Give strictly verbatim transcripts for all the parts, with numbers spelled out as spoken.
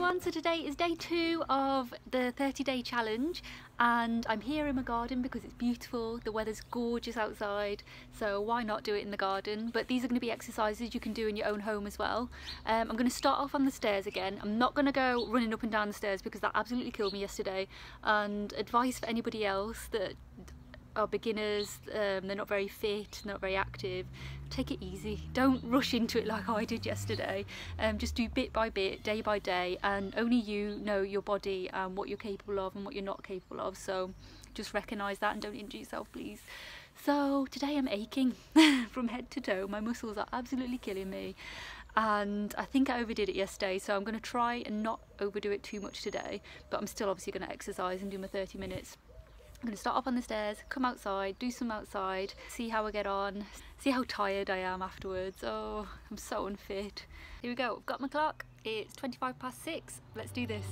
everyone, so today is day two of the thirty day challenge and I'm here in my garden because it's beautiful, the weather's gorgeous outside, so why not do it in the garden. But these are going to be exercises you can do in your own home as well. Um, I'm going to start off on the stairs again. I'm not going to go running up and down the stairs because that absolutely killed me yesterday, and advice for anybody else that are beginners, um, they're not very fit, not very active, take it easy, don't rush into it like I did yesterday. Um, just do bit by bit, day by day, and only you know your body and what you're capable of and what you're not capable of, so just recognise that and don't injure yourself, please. So today I'm aching from head to toe, my muscles are absolutely killing me, and I think I overdid it yesterday, so I'm going to try and not overdo it too much today, but I'm still obviously going to exercise and do my thirty minutes. I'm going to start off on the stairs, come outside, do some outside, see how I get on, see how tired I am afterwards. Oh, I'm so unfit. Here we go, I've got my clock, it's twenty-five past six, let's do this.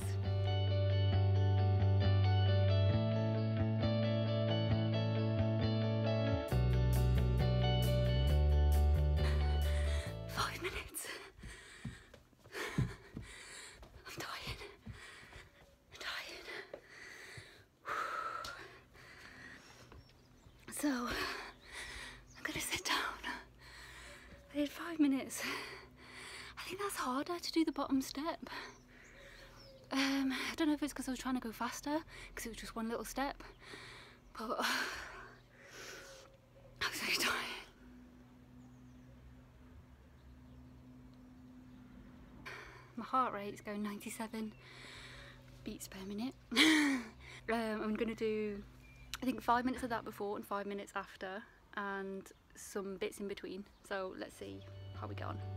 Five minutes. I'm tired. I'm tired. So, I'm gonna sit down. I did five minutes. I think that's harder to do the bottom step. Um, I don't know if it's because I was trying to go faster, because it was just one little step, but uh, I'm so tired. My heart rate is going ninety-seven beats per minute. um, I'm gonna do I think five minutes of that before and five minutes after, and some bits in between. So let's see how we get on.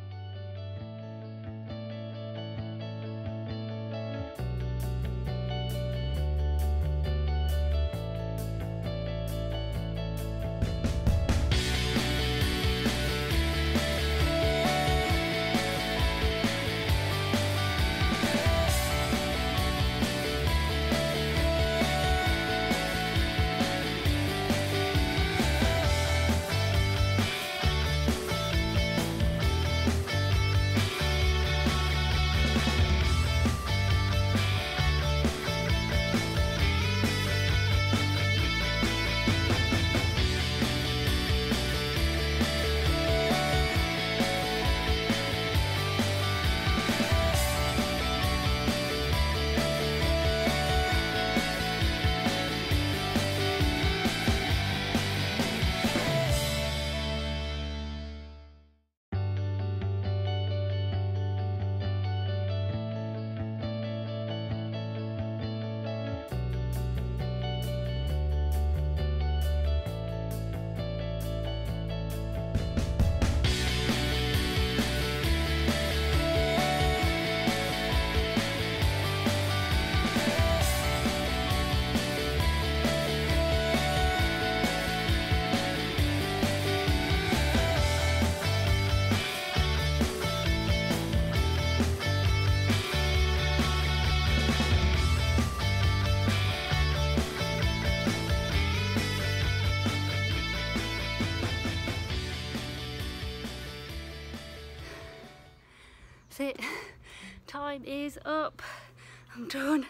That's it. Time is up. I'm done.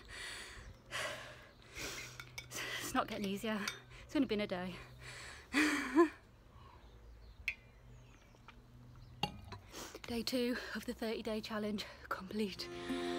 It's not getting easier. It's only been a day. Day two of the thirty day challenge complete.